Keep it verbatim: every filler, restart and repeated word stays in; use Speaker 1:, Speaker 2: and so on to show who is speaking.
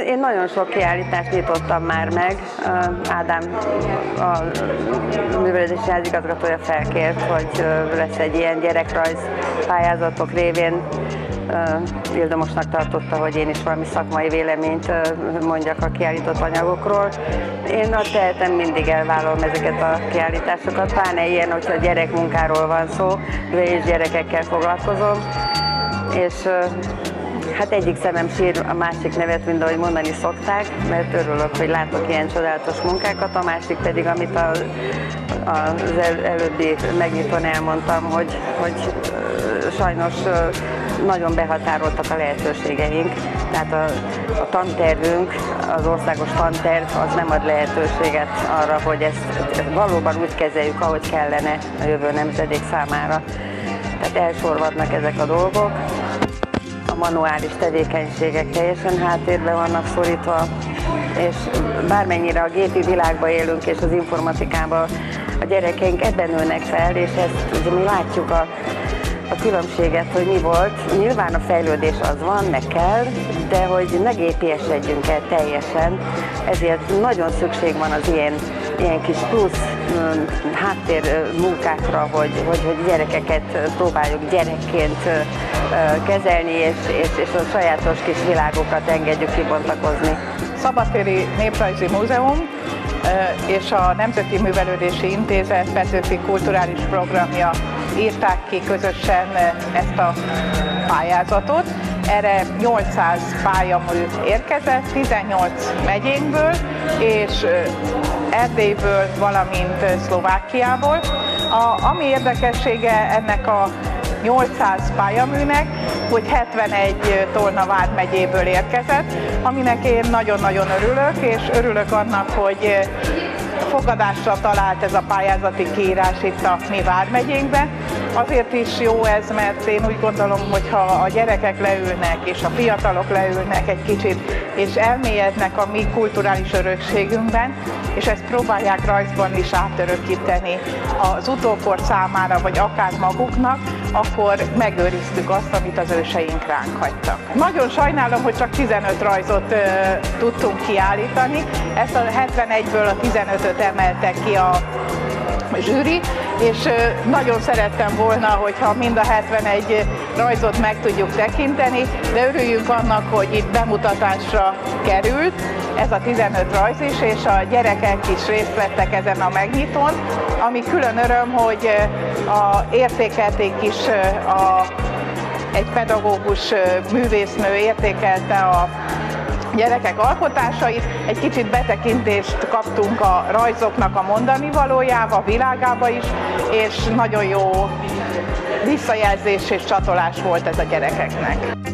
Speaker 1: Én nagyon sok kiállítást nyitottam már meg. Ádám, a művelődési házigazgatója felkért, hogy lesz egy ilyen gyerekrajz pályázatok révén. Ildomosnak tartotta, hogy én is valami szakmai véleményt mondjak a kiállított anyagokról. Én a tehetem mindig elvállalom ezeket a kiállításokat, pláne ilyen, hogyha gyerekmunkáról van szó, és gyerekekkel foglalkozom. És hát egyik szemem sír a másik nevet, mint ahogy mondani szokták, mert örülök, hogy látok ilyen csodálatos munkákat, a másik pedig, amit a, az el, előbbi megnyitón elmondtam, hogy, hogy sajnos nagyon behatároltak a lehetőségeink. Tehát a, a tantervünk, az országos tanterv az nem ad lehetőséget arra, hogy ezt valóban úgy kezeljük, ahogy kellene a jövő nemzedék számára. Tehát elsorvadnak ezek a dolgok. A manuális tevékenységek teljesen háttérbe vannak szorítva, és bármennyire a gépi világban élünk és az informatikában, a gyerekeink ebben nőnek fel, és ezt ugye mi látjuk a, a különbséget, hogy mi volt. Nyilván a fejlődés az van, meg kell, de hogy ne gépiesedjünk el teljesen, ezért nagyon szükség van az ilyen, ilyen kis plusz háttér munkákra, hogy, hogy, hogy gyerekeket próbáljuk gyerekként kezelni, és, és, és a sajátos kis világokat engedjük kibontakozni.
Speaker 2: Szabadtéri Néprajzi Múzeum és a Nemzeti Művelődési Intézet Petőfi Kulturális Programja írták ki közösen ezt a pályázatot. Erre nyolcszáz pályamű érkezett, tizennyolc megyénkből és Erdélyből, valamint Szlovákiából. A, ami érdekessége ennek a nyolcszáz pályaműnek, hogy hetvenegy Tolna vármegyéből érkezett, aminek én nagyon-nagyon örülök, és örülök annak, hogy fogadásra talált ez a pályázati kiírás itt a mi vármegyénkben. Azért is jó ez, mert én úgy gondolom, hogy ha a gyerekek leülnek, és a fiatalok leülnek egy kicsit, és elmélyednek a mi kulturális örökségünkben, és ezt próbálják rajzban is átörökíteni az utókor számára, vagy akár maguknak, akkor megőriztük azt, amit az őseink ránk hagytak. Nagyon sajnálom, hogy csak tizenöt rajzot ö, tudtunk kiállítani. Ezt a hetvenegyből a tizenötöt emeltek ki a zsűri, és nagyon szerettem volna, hogyha mind a hetvenegy rajzot meg tudjuk tekinteni, de örüljünk annak, hogy itt bemutatásra került ez a tizenöt rajz is, és a gyerekek is részt vettek ezen a megnyitón, ami külön öröm, hogy a, értékelték is a, egy pedagógus művésznő értékelte a gyerekek alkotásait, egy kicsit betekintést kaptunk a rajzoknak a mondani valójába, a világába is, és nagyon jó visszajelzés és csatolás volt ez a gyerekeknek.